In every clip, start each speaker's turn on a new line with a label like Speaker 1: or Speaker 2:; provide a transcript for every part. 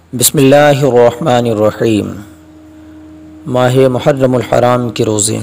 Speaker 1: بسم اللہ الرحمن الرحیم۔ ماہ محرم الحرام کے روزے۔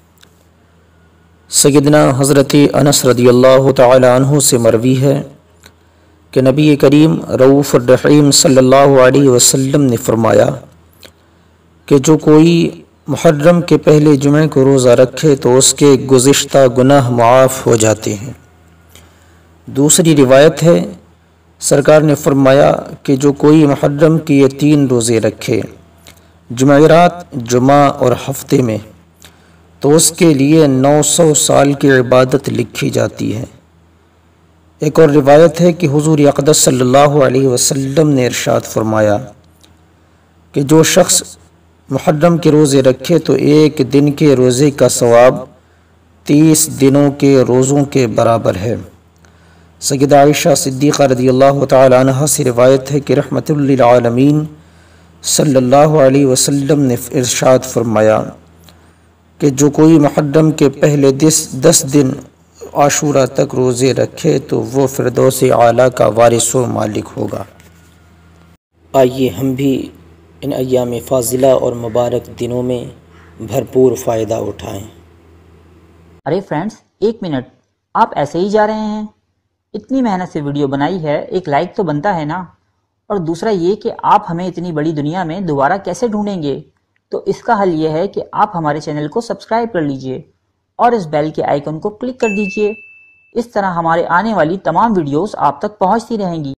Speaker 1: سیدنا حضرت انس رضی اللہ تعالی عنہ سے مروی ہے کہ نبی کریم رؤوف الرحیم صلی اللہ علیہ وسلم نے فرمایا کہ جو کوئی محرم کے پہلے جمعے کو روزہ رکھے تو اس کے گزشتہ گناہ معاف ہو جاتے ہیں۔ دوسری روایت ہے، سرکار نے فرمایا کہ جو کوئی محرم کے یہ 3 روزے رکھے، جمعرات، جمعہ اور ہفتے میں، تو اس کے لیے 900 سال کی عبادت لکھی جاتی ہے۔ ایک اور روایت ہے کہ حضور اقدس صلی اللہ علیہ وسلم نے ارشاد فرمایا کہ جو شخص محرم کے روزے رکھے تو ایک دن کے روزے کا ثواب 30 دنوں کے روزوں کے برابر ہے۔ سیدہ عائشہ صدیقہ رضی اللہ تعالی عنہا سے روایت ہے کہ رحمت للعالمین صلی اللہ علیہ وسلم نے ارشاد فرمایا کہ جو کوئی محرم کے پہلے 10 دن عاشورہ تک روزے رکھے تو وہ فردوس اعلیٰ کا وارث و مالک ہوگا۔ آئیے ہم بھی ان ایام فاضلہ اور مبارک دنوں میں بھرپور فائدہ اٹھائیں۔
Speaker 2: ارے فرینڈز، 1 منٹ، آپ ایسے ہی جا رہے ہیں؟ اتنی محنت سے ویڈیو بنائی ہے، ایک لائک تو بنتا ہے نا؟ اور دوسرا یہ کہ آپ ہمیں اتنی بڑی دنیا میں دوبارہ کیسے ڈھونڈیں گے؟ تو اس کا حل یہ ہے کہ آپ ہمارے چینل کو سبسکرائب کر لیجئے اور اس بیل کے آئیکن کو کلک کر دیجئے۔ اس طرح ہمارے آنے والی تمام ویڈیوز آپ تک پہنچتی رہیں گی۔